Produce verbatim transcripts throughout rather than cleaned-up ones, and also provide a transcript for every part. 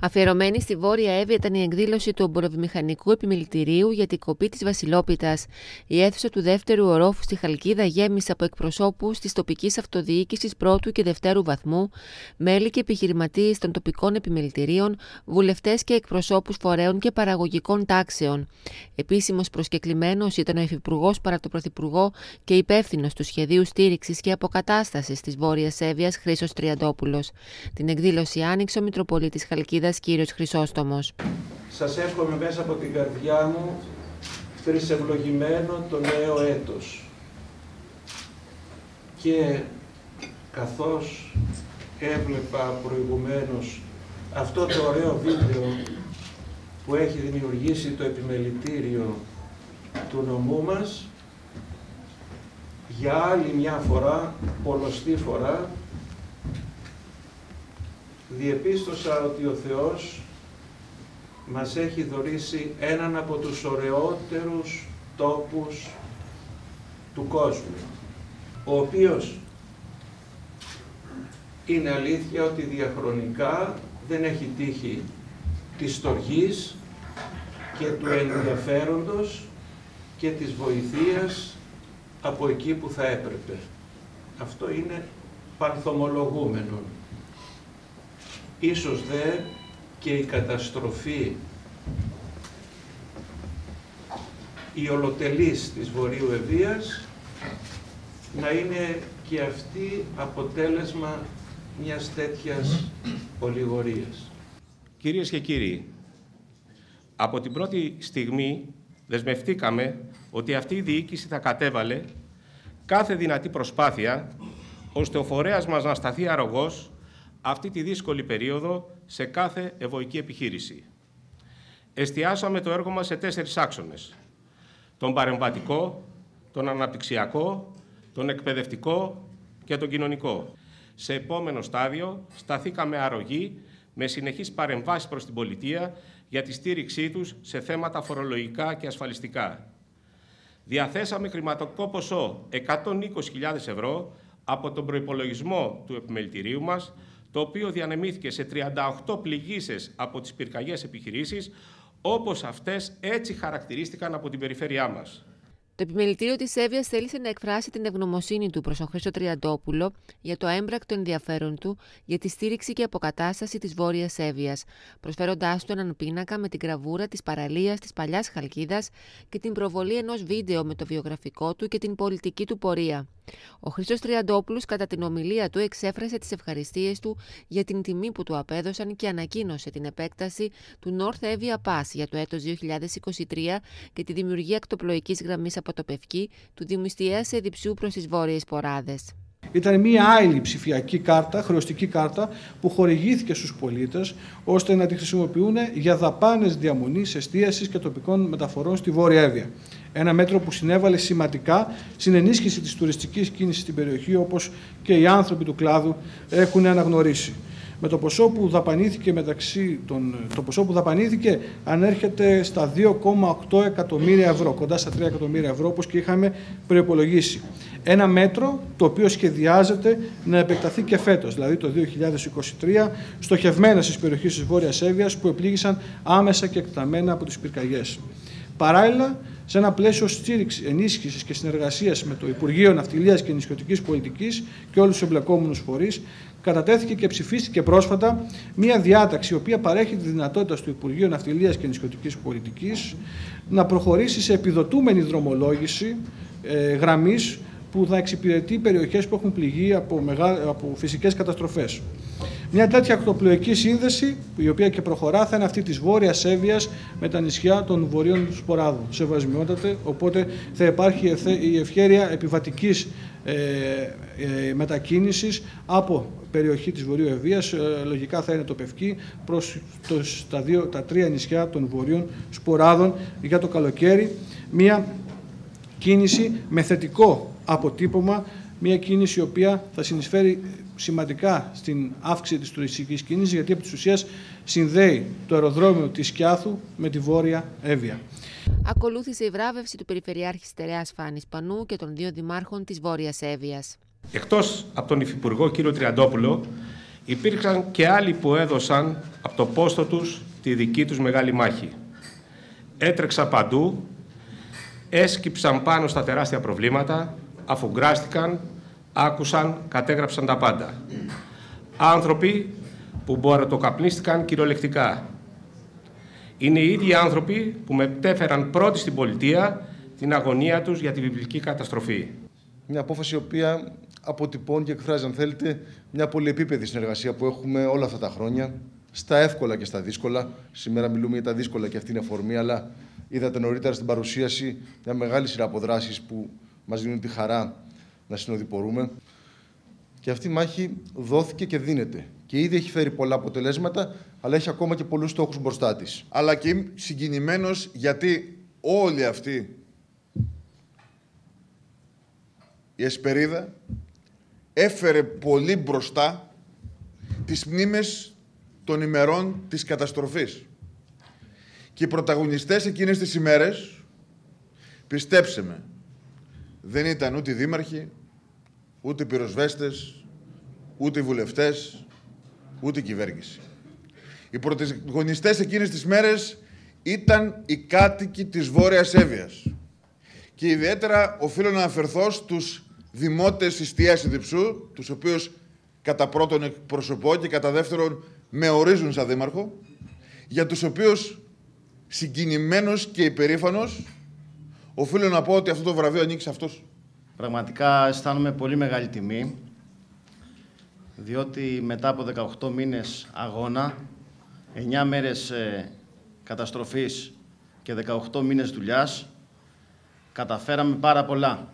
Αφιερωμένη στη Βόρεια Εύβοια ήταν η εκδήλωση του Εμποροβιομηχανικού Επιμελητηρίου για την κοπή της Βασιλόπιτας. Η αίθουσα του δεύτερου ορόφου στη Χαλκίδα γέμισε από εκπροσώπους της τοπικής αυτοδιοίκησης πρώτου και δευτέρου βαθμού, μέλη και επιχειρηματίες των τοπικών επιμελητηρίων, βουλευτές και εκπροσώπους φορέων και παραγωγικών τάξεων. Επίσημος προσκεκλημένος ήταν ο Υφυπουργός παρά τον Πρωθυπουργό και υπεύθυνος του Σχεδίου Στήριξης και Αποκατάστασης της Βόρειας Εύβοιας, Χρήστος Τριαντόπουλος. Την εκδήλωση άνοιξε ο Μητροπολίτης Χαλκίδας, κύριος Χρυσόστομος. Σας εύχομαι μέσα από την καρδιά μου τρισευλογημένο το νέο έτος. Και καθώς έβλεπα προηγουμένως αυτό το ωραίο βίντεο που έχει δημιουργήσει το επιμελητήριο του νομού μας, για άλλη μια φορά, πολλοστή φορά, διεπίστωσα ότι ο Θεός μας έχει δωρήσει έναν από τους ωραιότερους τόπους του κόσμου, ο οποίος είναι αλήθεια ότι διαχρονικά δεν έχει τύχει της στοργής και του ενδιαφέροντος και της βοηθείας από εκεί που θα έπρεπε. Αυτό είναι πανθομολογούμενο. Ίσως δε και η καταστροφή, η ολοτελής της Βορείου Εύβοιας, να είναι και αυτή αποτέλεσμα μιας τέτοιας ολιγορίας. Κυρίες και κύριοι, από την πρώτη στιγμή δεσμευτήκαμε ότι αυτή η διοίκηση θα κατέβαλε κάθε δυνατή προσπάθεια ώστε ο φορέας μας να σταθεί αρρωγός αυτή τη δύσκολη περίοδο σε κάθε ευοική επιχείρηση. Εστιάσαμε το έργο μας σε τέσσερις άξονες: τον παρεμβατικό, τον αναπτυξιακό, τον εκπαιδευτικό και τον κοινωνικό. Σε επόμενο στάδιο σταθήκαμε αρρωγοί με συνεχείς παρεμβάσεις προς την πολιτεία για τη στήριξή τους σε θέματα φορολογικά και ασφαλιστικά. Διαθέσαμε χρηματικό ποσό εκατόν είκοσι χιλιάδες ευρώ από τον προϋπολογισμό του επιμελητηρίου μας, το οποίο διανεμήθηκε σε τριάντα οκτώ πληγήσεις από τις πυρκαγιές επιχειρήσεις, όπως αυτές έτσι χαρακτηρίστηκαν από την περιφέρειά μας. Το Επιμελητήριο της Εύβοιας θέλησε να εκφράσει την ευγνωμοσύνη του προς τον Χρήστο Τριαντόπουλο για το έμπρακτο ενδιαφέρον του για τη στήριξη και αποκατάσταση της Βόρειας Εύβοιας, προσφέροντάς του έναν πίνακα με την γραβούρα της παραλίας της παλιάς Χαλκίδας και την προβολή ενός βίντεο με το βιογραφικό του και την πολιτική του πορεία. Ο Χρήστος Τριαντόπουλος κατά την ομιλία του εξέφρασε τις ευχαριστίες του για την τιμή που του απέδωσαν και ανακοίνωσε την επέκταση του North Evia Pass για το έτος δύο χιλιάδες είκοσι τρία και τη δημιουργία ακτοπλοϊκής γραμμής από το Πευκή του Δημιστιαίας σε Διψού προς τις Βόρειες Ποράδες. Ήταν μια άειλη ψηφιακή κάρτα, χρεωστική κάρτα, που χορηγήθηκε στους πολίτες ώστε να τη χρησιμοποιούν για δαπάνες διαμονής, εστίασης και τοπικών μεταφορών στη Βόρεια Εύβοια. Ένα μέτρο που συνέβαλε σημαντικά στην ενίσχυση της τουριστικής κίνησης στην περιοχή, όπως και οι άνθρωποι του κλάδου έχουν αναγνωρίσει. Με το ποσό που δαπανήθηκε, μεταξύ των, το ποσό που δαπανήθηκε ανέρχεται στα δύο κόμμα οκτώ εκατομμύρια ευρώ, κοντά στα τρία εκατομμύρια ευρώ, όπως και είχαμε προϋπολογίσει. Ένα μέτρο το οποίο σχεδιάζεται να επεκταθεί και φέτος, δηλαδή το δύο χιλιάδες είκοσι τρία, στοχευμένα στις περιοχές της Βόρειας Εύβοιας που επλήγησαν άμεσα και εκτεταμένα από τις πυρκαγιές. Παράλληλα, σε ένα πλαίσιο στήριξης, ενίσχυσης και συνεργασίας με το Υπουργείο Ναυτιλίας και Νησιωτικής Πολιτικής και όλους τους εμπλεκόμενους φορείς, κατατέθηκε και ψηφίστηκε πρόσφατα μία διάταξη η οποία παρέχει τη δυνατότητα στο Υπουργείο Ναυτιλίας και Νησιωτικής Πολιτικής να προχωρήσει σε επιδοτούμενη δρομολόγηση ε, γραμμής που θα εξυπηρετεί περιοχές που έχουν πληγεί από, μεγά, από φυσικές καταστροφές. Μια τέτοια ακτοπλοϊκή σύνδεση, η οποία και προχωρά, θα είναι αυτή της Βόρειας Εύβοιας με τα νησιά των Βορείων Σποράδου. Σεβασμιότατε, οπότε θα υπάρχει η ευχέρεια επιβατικής ε, ε, μετακίνησης από περιοχή της Βορείου Εύβοιας, ε, λογικά θα είναι το Πευκή, προς το, τα, δύο, τα τρία νησιά των Βορείων Σποράδων για το καλοκαίρι. Μια κίνηση με θετικό αποτύπωμα, μια κίνηση η οποία θα συνεισφέρει σημαντικά στην αύξηση της τουριστικής κίνησης, γιατί επί της ουσίας συνδέει το αεροδρόμιο της Σκιάθου με τη Βόρεια Εύβοια. Ακολούθησε η βράβευση του Περιφερειάρχη Στερεάς Φάνης Πανού και των δύο δημάρχων της Βόρειας Εύβοιας. Εκτός από τον Υφυπουργό κύριο Τριαντόπουλο, Υπήρξαν και άλλοι που έδωσαν από το πόστο τους τη δική τους μεγάλη μάχη. Έτρεξαν παντού, έσκυψαν πάνω στα τεράστια προβλήματα, αφουγκράστηκαν, άκουσαν, κατέγραψαν τα πάντα. Άνθρωποι που μπορατοκαπνίστηκαν κυριολεκτικά. Είναι οι ίδιοι άνθρωποι που μετέφεραν πρώτοι στην πολιτεία την αγωνία τους για τη βιβλική καταστροφή. Μια απόφαση η οποία αποτυπώνει και εκφράζει, αν θέλετε, μια πολυεπίπεδη συνεργασία που έχουμε όλα αυτά τα χρόνια, στα εύκολα και στα δύσκολα. Σήμερα μιλούμε για τα δύσκολα και αυτή είναι αφορμή, αλλά είδατε νωρίτερα στην παρουσίαση μια μεγάλη σειρά από δράσεις που μας δίνουν τη χαρά να συνοδοιπορούμε. Και αυτή η μάχη δόθηκε και δίνεται. Και ήδη έχει φέρει πολλά αποτελέσματα, αλλά έχει ακόμα και πολλούς στόχους μπροστά της. Αλλά και είμαι συγκινημένος γιατί όλοι αυτοί η Εσπερίδα έφερε πολύ μπροστά τις μνήμες των ημερών της καταστροφής. Και οι πρωταγωνιστές εκείνες τις ημέρες, πιστέψτε με, δεν ήταν ούτε οι δήμαρχοι, ούτε οι πυροσβέστες, ούτε οι βουλευτές, ούτε η κυβέρνηση. Οι πρωταγωνιστές εκείνες τις μέρες ήταν οι κάτοικοι της Βόρειας Εύβοιας. Και ιδιαίτερα οφείλω να αναφερθώ στους δημότες Ιστιαίας Ιδιψού, τους οποίους κατά πρώτον εκπροσωπώ και κατά δεύτερον με ορίζουν σαν δήμαρχο, για τους οποίους συγκινημένος και υπερήφανος οφείλω να πω ότι αυτό το βραβείο ανήκει σε αυτούς. Πραγματικά αισθάνομαι πολύ μεγάλη τιμή, διότι μετά από δεκαοκτώ μήνες αγώνα, εννιά μέρες ε, καταστροφής και δεκαοκτώ μήνες δουλειάς, καταφέραμε πάρα πολλά.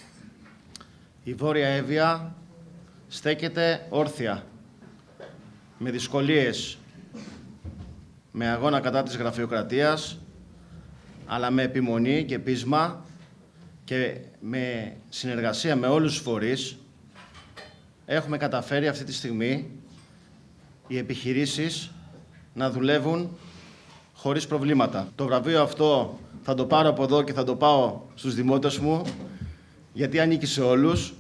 Η Βόρεια Εύβοια στέκεται όρθια, με δυσκολίες, με αγώνα κατά της γραφειοκρατίας, αλλά με επιμονή και πείσμα και με συνεργασία με όλους τους φορείς, έχουμε καταφέρει αυτή τη στιγμή οι επιχειρήσεις να δουλεύουν χωρίς προβλήματα. Το βραβείο αυτό θα το πάρω από εδώ και θα το πάω στους δημότες μου, γιατί ανήκει σε όλους,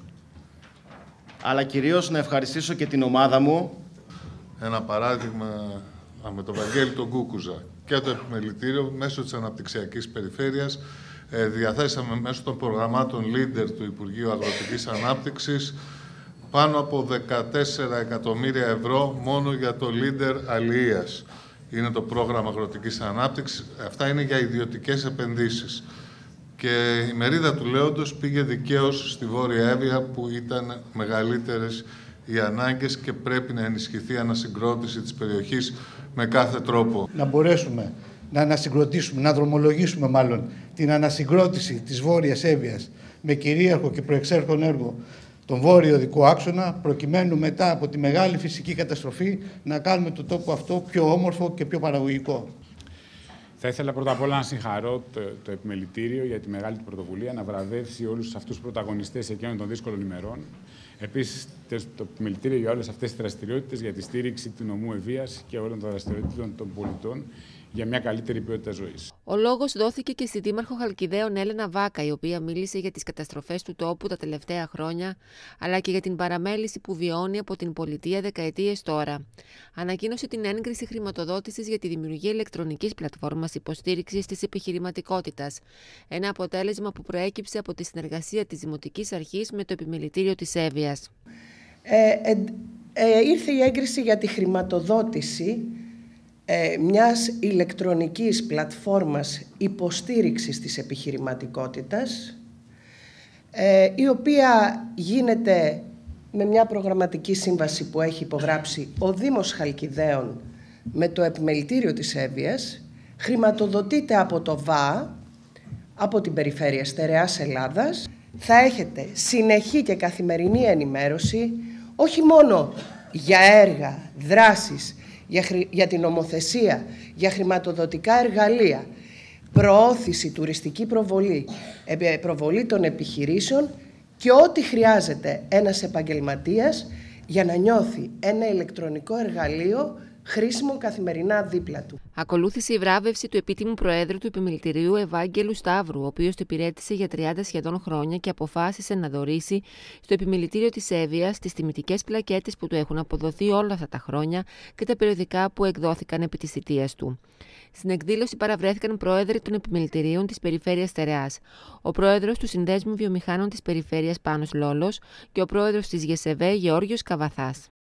αλλά κυρίως να ευχαριστήσω και την ομάδα μου. Ένα παράδειγμα με τον Βαγγέλη τον Κούκουζα και το επιμελητήριο μέσω της αναπτυξιακής περιφέρειας ε, διαθέσαμε μέσω των προγραμμάτων Leader του Υπουργείου Αγροτικής Ανάπτυξης πάνω από δεκατέσσερα εκατομμύρια ευρώ μόνο για το Leader Αλιείας. Είναι το πρόγραμμα αγροτικής ανάπτυξης. Αυτά είναι για ιδιωτικές επενδύσεις. Και η μερίδα του λέοντος πήγε δικαίως στη Βόρεια Εύβοια που ήταν μεγαλύτερες οι ανάγκες και πρέπει να ενισχυθεί η ανασυγκρότηση της περιοχής με κάθε τρόπο. Να μπορέσουμε να ανασυγκροτήσουμε, να δρομολογήσουμε μάλλον την ανασυγκρότηση της Βόρειας Εύβοιας με κυρίαρχο και προεξέρχον έργο τον βόρειο οδικό άξονα, προκειμένου μετά από τη μεγάλη φυσική καταστροφή να κάνουμε τον τόπο αυτό πιο όμορφο και πιο παραγωγικό. Θα ήθελα πρώτα απ' όλα να συγχαρώ το, το επιμελητήριο για τη μεγάλη του πρωτοβουλία να βραβεύσει όλους αυτούς τους πρωταγωνιστές εκείνων των δύσκολων ημερών. Επίσης, το επιμελητήριο για όλες αυτές τις δραστηριότητες, για τη στήριξη του νομού Εββοίας και όλων των δραστηριοτήτων των πολιτών για μια καλύτερη ποιότητα ζωής. Ο λόγος δόθηκε και στη Δήμαρχο Χαλκιδαίων Έλενα Βάκα, η οποία μίλησε για τις καταστροφές του τόπου τα τελευταία χρόνια, αλλά και για την παραμέληση που βιώνει από την πολιτεία δεκαετίες τώρα. Ανακοίνωσε την έγκριση χρηματοδότησης για τη δημιουργία ηλεκτρονικής πλατφόρμας υποστήριξης της επιχειρηματικότητας. Ένα αποτέλεσμα που προέκυψε από τη συνεργασία της Δημοτικής Αρχής με το Επιμελητήριο της Εύβοιας. Ε, ε, ε, ήρθε η έγκριση για τη χρηματοδότηση ε, μιας ηλεκτρονικής πλατφόρμας υποστήριξης της επιχειρηματικότητας, ε, η οποία γίνεται με μια προγραμματική σύμβαση που έχει υπογράψει ο Δήμος Χαλκιδαίων με το Επιμελητήριο της Εύβοιας, χρηματοδοτείται από το ΒΑ, από την Περιφέρεια Στερεάς Ελλάδας. Θα έχετε συνεχή και καθημερινή ενημέρωση, όχι μόνο για έργα, δράσεις, για, χρη... για την νομοθεσία, για χρηματοδοτικά εργαλεία, προώθηση, τουριστική προβολή, προβολή των επιχειρήσεων και ό,τι χρειάζεται ένας επαγγελματίας για να νιώθει ένα ηλεκτρονικό εργαλείο χρήσιμο καθημερινά δίπλα του. Ακολούθησε η βράβευση του επίτιμου Προέδρου του Επιμελητηρίου Ευάγγελου Σταύρου, ο οποίος το υπηρέτησε για τριάντα σχεδόν χρόνια και αποφάσισε να δωρήσει στο Επιμελητήριο της Εύβοιας τις τιμητικές πλακέτες που του έχουν αποδοθεί όλα αυτά τα χρόνια και τα περιοδικά που εκδόθηκαν επί της θητείας του. Στην εκδήλωση παραβρέθηκαν πρόεδροι των επιμελητηρίων της Περιφέρειας Στερεάς, ο πρόεδρος του Συνδέσμου Βιομηχάνων της Περιφέρειας Πάνος Λόλος και ο πρόεδρος της ΓΕΣΕΒΕ Γεώργιος Καβαθάς.